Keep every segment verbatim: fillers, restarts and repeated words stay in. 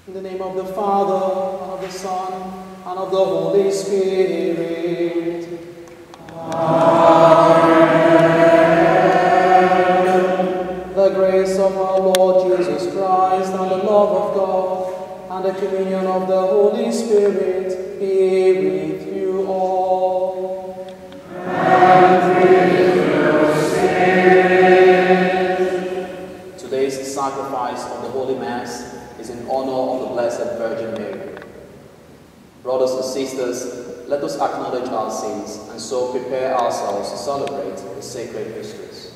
In the name of the Father, and of the Son, and of the Holy Spirit. Amen. The grace of our Lord Jesus Christ, and the love of God, and the communion of the Holy Spirit be with you all. And with your spirit. Today's sacrifice of the Holy Mass is in honor of the Blessed Virgin Mary. Brothers and sisters, let us acknowledge our sins and so prepare ourselves to celebrate the sacred mysteries.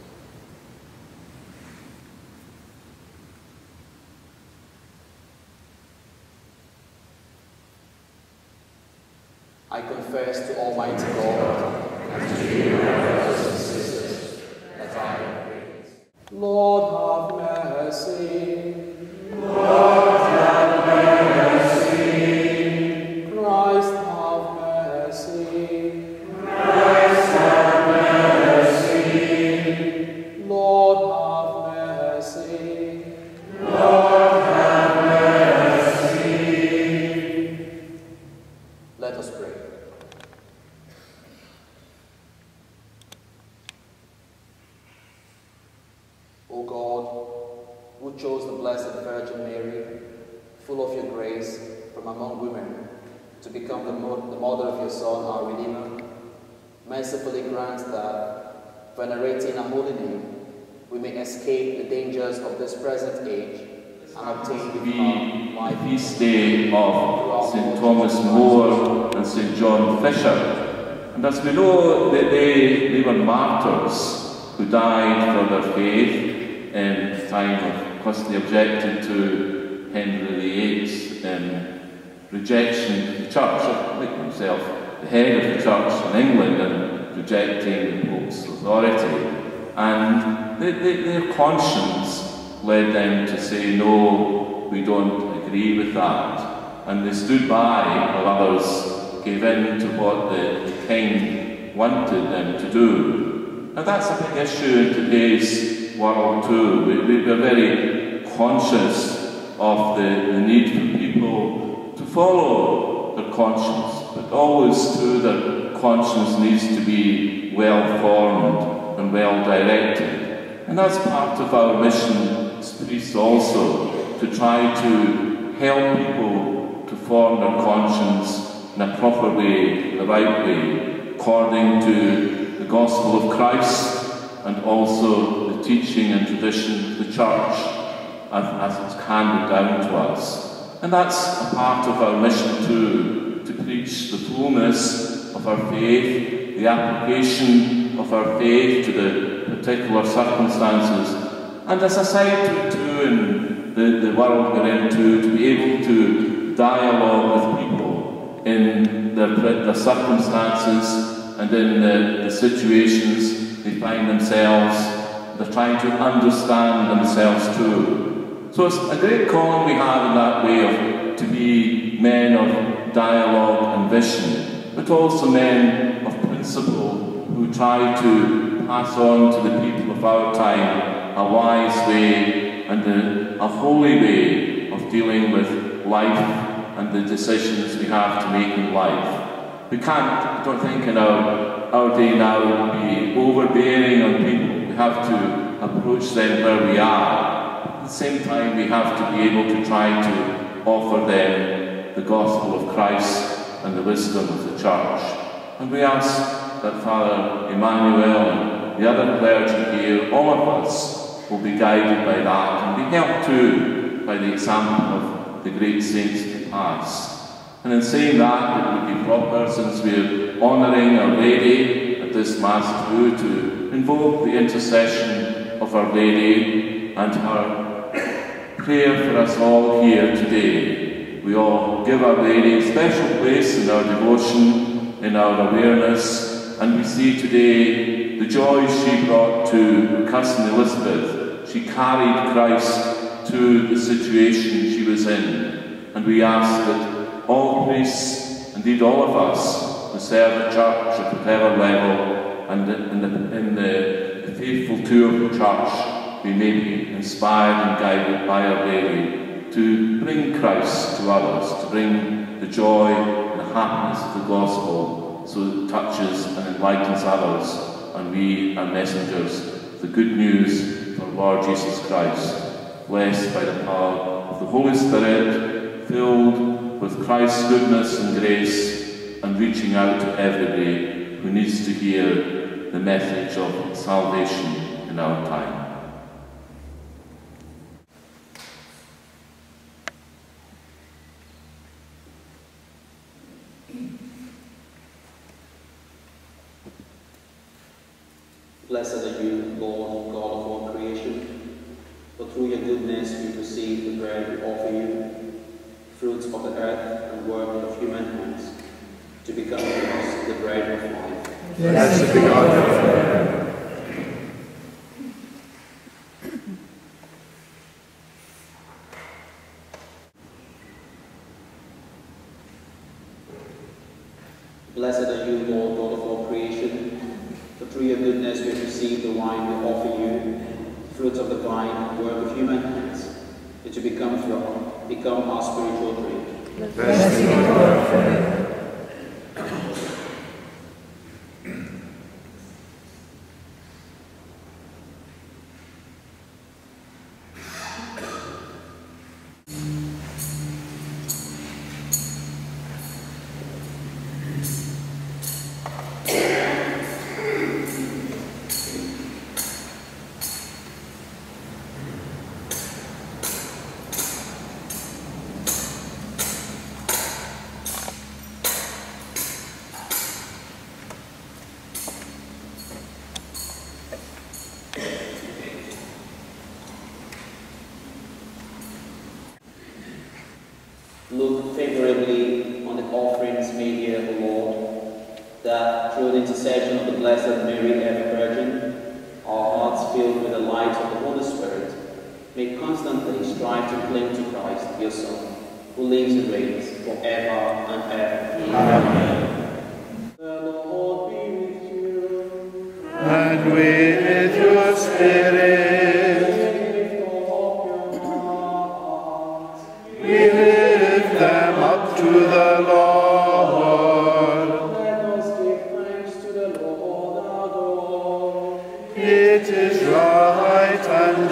I confess to Almighty God and to you, brothers and sisters, that I am great. Lord, have mercy. Lord, have mercy. Christ, have mercy. Christ, have mercy. Lord, have mercy. Lord, have mercy. Let us pray. O God, who chose the Blessed Virgin Mary, full of your grace, from among women, to become the, mo the mother of your Son, our Redeemer, mercifully grant that, venerating a holy name, we may escape the dangers of this present age and obtain with her life. The feast day of Saint Thomas More and Saint John Fisher. And as we know that they, they were martyrs who died for their faith in the time of, because they objected to Henry the eighth's um, rejection of the Church, like himself, the head of the Church in England, and rejecting the Pope's authority. And they, they, their conscience led them to say, no, we don't agree with that. And they stood by while others gave in to what the king wanted them to do. Now that's a big issue in today's world too. We, we, we're very conscious of the, the need for people to follow their conscience, but always too their conscience needs to be well formed and well directed. And that's part of our mission as priests also, to try to help people to form their conscience in a proper way, the right way, according to the gospel of Christ and also the teaching and tradition of the Church as, as it's handed down to us. And that's a part of our mission too, to preach the fullness of our faith, the application of our faith to the particular circumstances, and as a side to it too in the, the world we're in too, to be able to dialogue with people in their, their circumstances and in the, the situations they find themselves. They're trying to understand themselves too. So it's a great calling we have in that way of to be men of dialogue and vision, but also men of principle who try to pass on to the people of our time a wise way and a, a holy way of dealing with life and the decisions we have to make in life. We can't, I don't think, in our, our day now be overbearing on people. We have to approach them where we are. At the same time, we have to be able to try to offer them the gospel of Christ and the wisdom of the Church. And we ask that Father Emmanuel and the other clergy here, all of us, will be guided by that and be helped too by the example of the great saints of the past. And in saying that, it would be proper, since we're honouring Our Lady at this Mass too, to invoke the intercession of Our Lady and her prayer for us all here today. We all give Our Lady a special place in our devotion, in our awareness, and we see today the joy she brought to her cousin Elizabeth. She carried Christ to the situation she was in. And we ask that all priests, indeed all of us, who serve the Church at whatever level, and in the, in the, the faithful tour of the Church, we may be inspired and guided by Our Lady to bring Christ to others, to bring the joy and the happiness of the gospel so it touches and enlightens others, and we are messengers of the good news for Lord Jesus Christ, blessed by the power of the Holy Spirit, filled with Christ's goodness and grace, and reaching out to everybody who needs to hear the message of salvation in our time. Blessed are you, Lord, God of all creation, for through your goodness we receive the bread we offer you, fruits of the earth and work of human hands, to become to us the bread of life. Blessed be God forever. Blessed are you, Lord, God of all creation, for through your goodness we receive the wine we offer you, fruits of the vine and work of human hands, to become, become our spiritual drink. Blessed be God forever. Look favorably on the offerings made here, O Lord, that through the intercession of the Blessed Mary, ever Virgin, our hearts filled with the light of the Holy Spirit may constantly strive to cling to Christ, your Son, who lives and reigns forever and ever. Amen. The Lord be with you. And with your spirit. To the Lord. Let us give thanks to the Lord our God. It is right and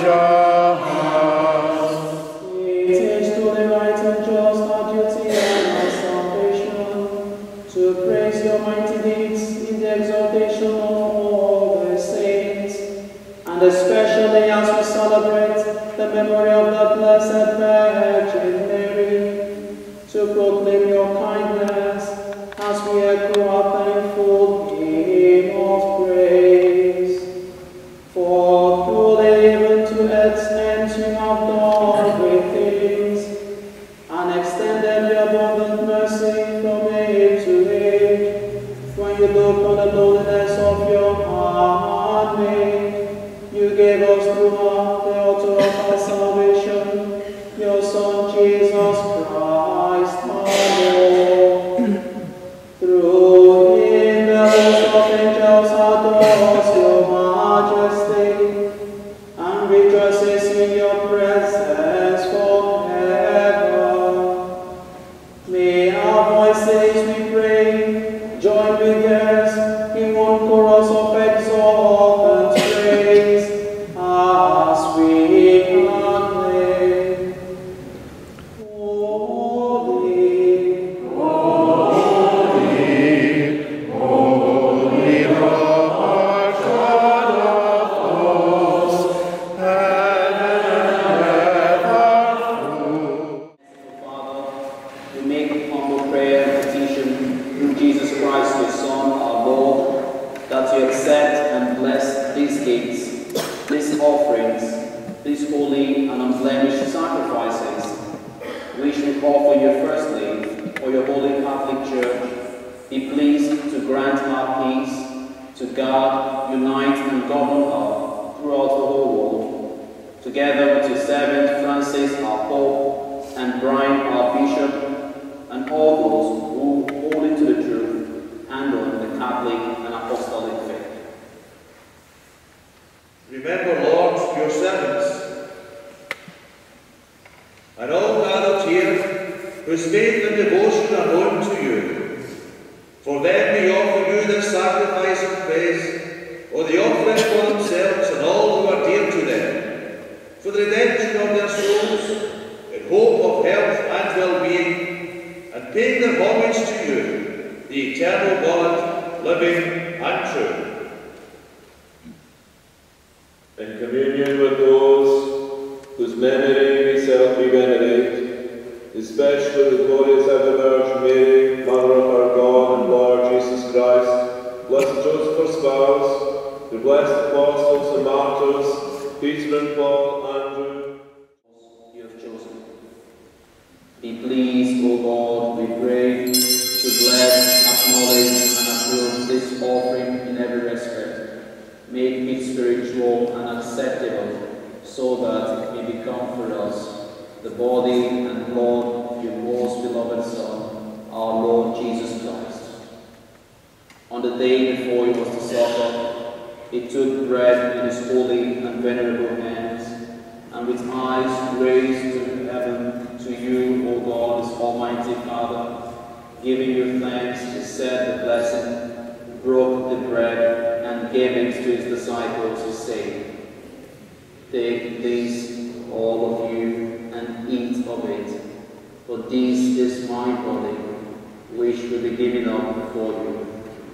just. It is truly right and just, our duty and our salvation, to praise your mighty deeds in the exaltation of all the saints, and especially as we celebrate the memory of the Blessed Virgin Mary, to proclaim your kindness as we echo our thankful hymn of praise. For truly even to its end you have done great things, and extended your abundant mercy from age to age. When you looked on the lowliness of your handmaid, you gave us through her the author of our salvation, your Son Jesus Christ. Through him the host of angels adores your majesty, and rejoices in your presence forever. May our voices, we pray, join with theirs in one chorus of exultant praise, as we acclaim. Offer you firstly for your Holy Catholic Church, be pleased to grant her peace, to guard, unite, and govern her throughout the whole world, together with your servant Francis, our Pope, and Brian, our Bishop, and all those who, holding to the truth, handle the Catholic and Apostolic faith. Remember, Lord, your servants, and all whose faith and devotion are known to you. For them we offer you this sacrifice of praise, or the offering for themselves and all who are dear to them, for the redemption of their souls, in hope of health and well-being, and paying their homage to you, the eternal God, living and true. In communion with those whose memory we selfly venerate, especially the glorious ever Virgin Mary, Mother of our God and Lord Jesus Christ, blessed Joseph our spouse, the blessed apostles and martyrs, Peter and Paul, Andrew. You have chosen. Be pleased, O God, we pray, to bless, acknowledge, and approve this offering in every respect. Make it spiritual and acceptable, so that it may become for us the body and blood of your most beloved Son, our Lord Jesus Christ. On the day before he was to suffer, he took bread in his holy and venerable hands, and with eyes raised to heaven, to you, O God, his almighty Father, giving you thanks, he said the blessing, broke the bread, and gave it to his disciples, to say, "Take this, all of you, and eat of it, for this is my body, which will be given up for you."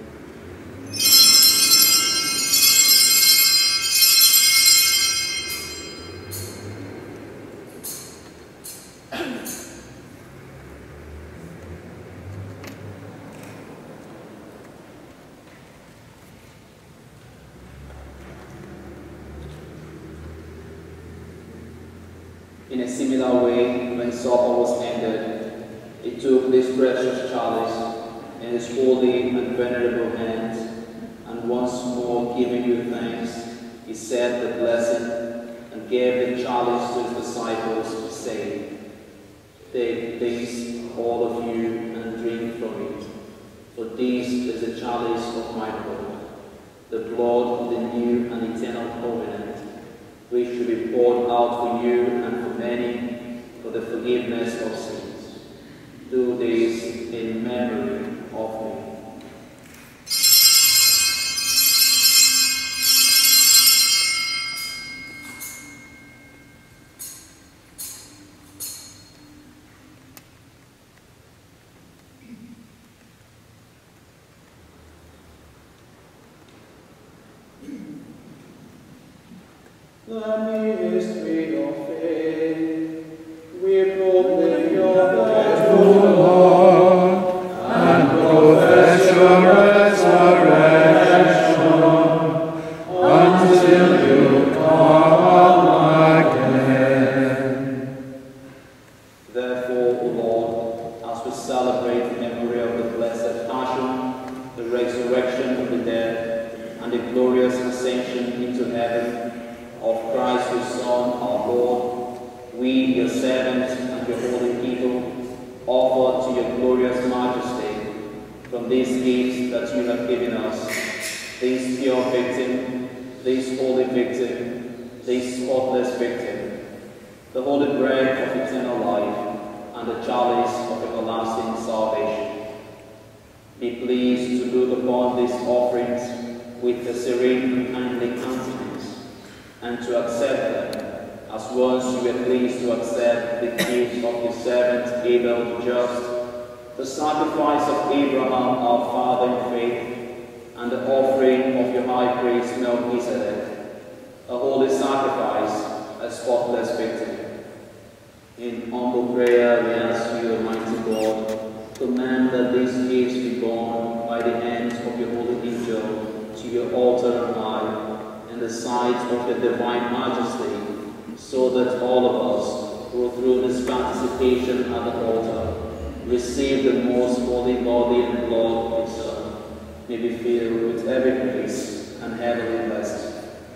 In a similar way, when supper was ended, he took this precious chalice in his holy and venerable hands, and once more giving you thanks, he said the blessing, and gave the chalice to his disciples, saying, "Take this, all of you, and drink from it, for this is the chalice of my blood, the blood of the new and eternal covenant, which will be poured out for you and for many for the forgiveness of sins. Do this in memory of me." The mystery of faith, we proclaim your death, O Lord, and profess your resurrection until you come again. Therefore, O Lord, as we celebrate the memory of the blessed Passion, the resurrection of the dead, and the glorious ascension into heaven of Christ your Son, our Lord, we, your servants and your holy people, offer to your glorious majesty from these gifts that you have given us, this pure victim, this holy victim, this spotless victim, the holy bread of eternal life, and the chalice of everlasting salvation. Be pleased to look upon these offerings with a serene and kindly countenance, and to accept them, as once you were pleased to accept the gift of your servant Abel the just, the sacrifice of Abraham our father in faith, and the offering of your high priest Melchizedek, a holy sacrifice, a spotless victim. In humble prayer we ask you, Almighty God, command that these gifts be borne by the hands of your holy angel to your altar on high, in the sight of your divine majesty, so that all of us, who through this participation at the altar, receive the most holy body and blood of your Son, may be filled with every grace and heavenly blessing.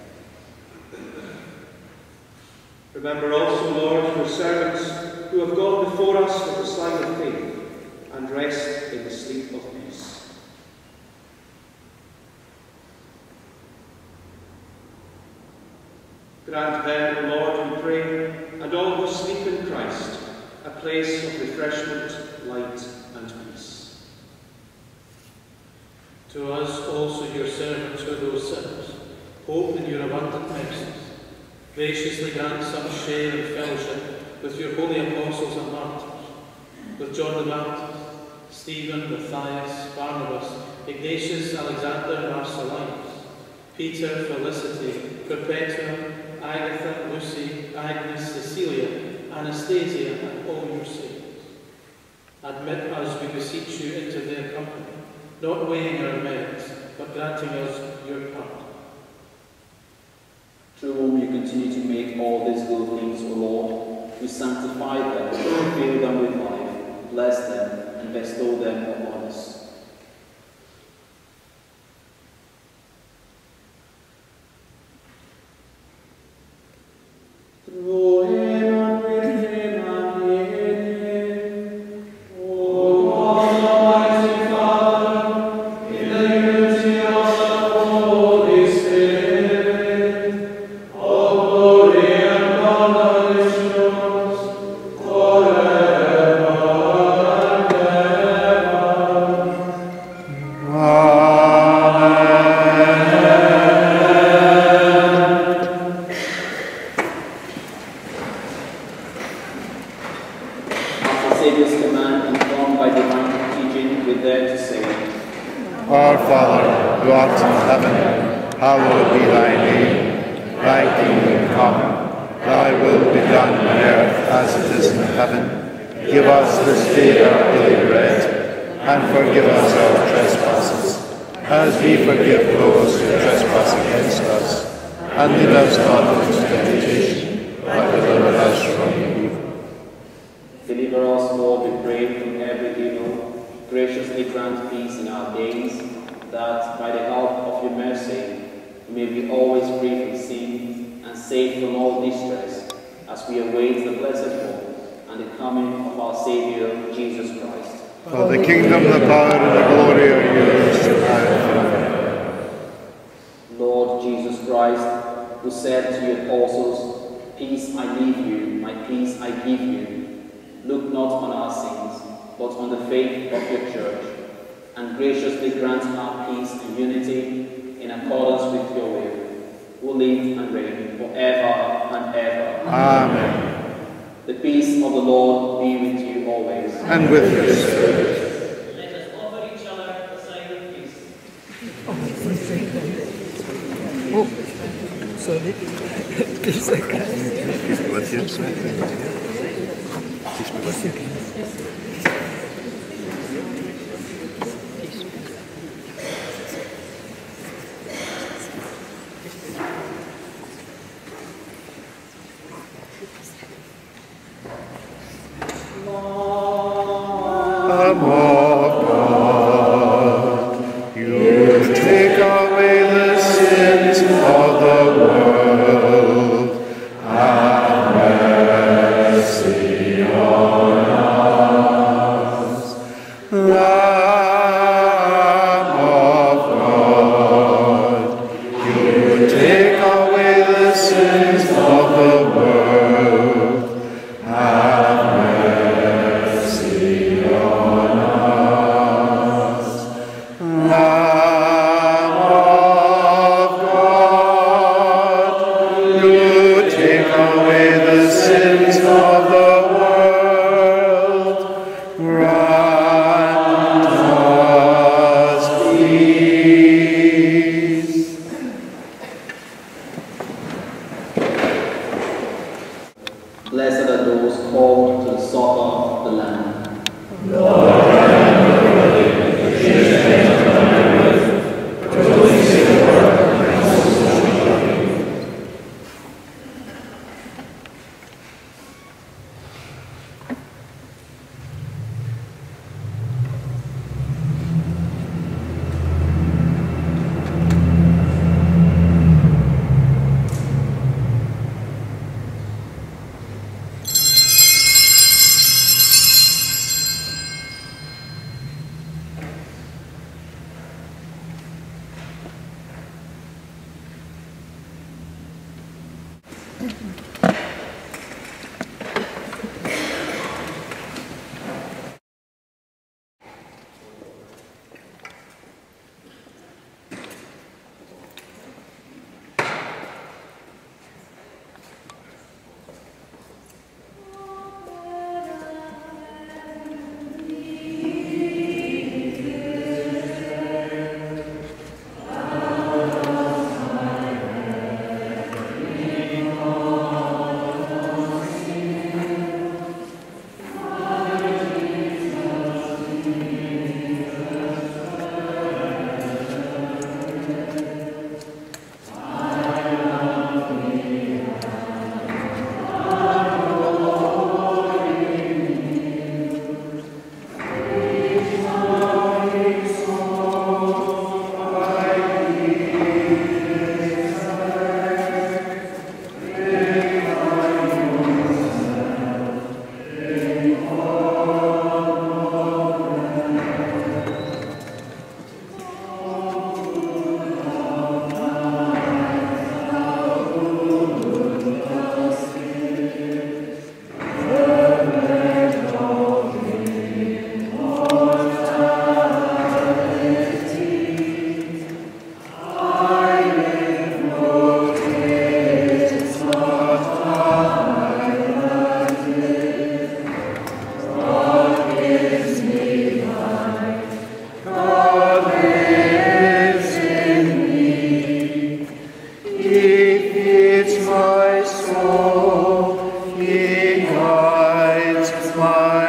Remember also, Lord, your servants who have gone before us with the sign of faith, and rest in the sleep of peace. Grant them, O Lord, we pray, and all who sleep in Christ, a place of refreshment, light, and peace. To us also, your servants, who are those sinners, hope in your abundant mercies. Graciously grant some share and fellowship with your holy apostles and martyrs, with John the Baptist, Stephen, Matthias, Barnabas, Ignatius, Alexander, Marcellinus, Peter, Felicity, Perpetua, Agatha, Lucy, Agnes, Cecilia, Anastasia, and all your saints. Admit us, we beseech you, into their company, not weighing our merits, but granting us your pardon. Through whom you continue to make all these good things, O Lord, you sanctify them, fill them with life, bless them, and bestow them upon us. Through him and with him and in him, O God, Almighty Father, in the unity of the Holy Spirit, all glory and honor is yours forever and ever. After Saviour's command, informed by divine teaching, we dare to say, Our Father, who art in heaven, hallowed be thy name. Thy kingdom come, thy will be done on earth as it is in heaven. Give us this day our daily bread, and forgive us our trespasses, as we forgive those who trespass against us. And lead us not into temptation, but deliver us from evil. deliver us, Lord, we pray, from every evil. Graciously grant peace in our days, that by the help of your mercy, we may be always free from sin and safe from all distress, as we await the blessed hope and the coming of our Saviour, Jesus Christ. For the kingdom, the power, and the glory are yours, now and forever. Lord Jesus Christ, who said to your apostles, "Peace I leave you, my peace I give you," look not on our sins, but on the faith of your church, and graciously grant our peace and unity in accordance with your will, who live and reign forever and ever. Amen. The peace of the Lord be with you always. And with your spirit. Let us offer each other the sign of peace. Oh, sorry. Peace again. Lamb of God, you take away the sins of the world. Have mercy on us. Lamb of God, you take away the sins of the world. Have mercy on us. Lamb of God, you take away the sins of the world. Grant us peace. Blessed are those called to the supper of the Lamb.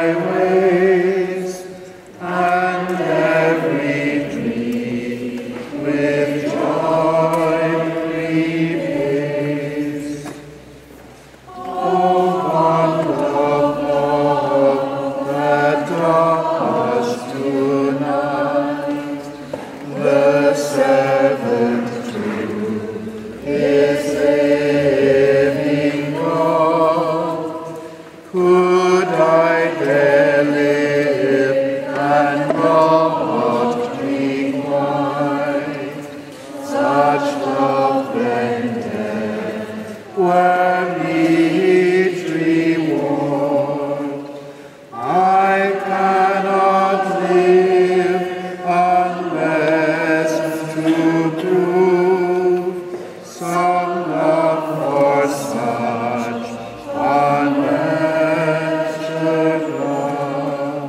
thy ways, and every tree with joy repays. O God of love, that taught us tonight the seventh truth is living God. Could I dare live and not be quiet, such love and death were meet reward. I cannot live unless to prove some love for such unmeasured love.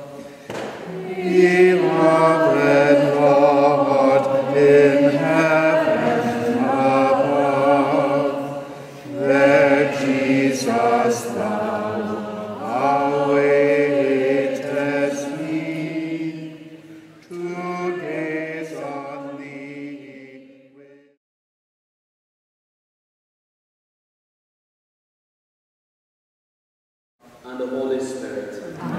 Beloved Lord, in heaven above, there Jesus thou awaitest me, to gaze on thee with and the Holy Spirit.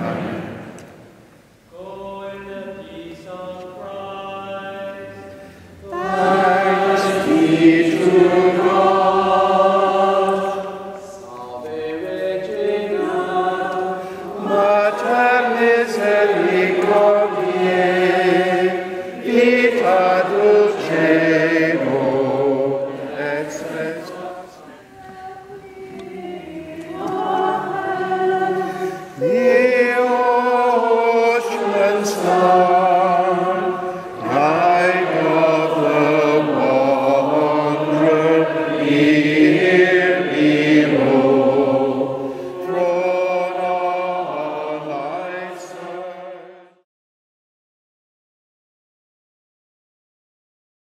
Go in the peace of Christ. thanks be to God. Salve Regina, Mater misericordiae, vita dulcemo, et spes. The ocean star, guide of the wanderer, hear me, Lord.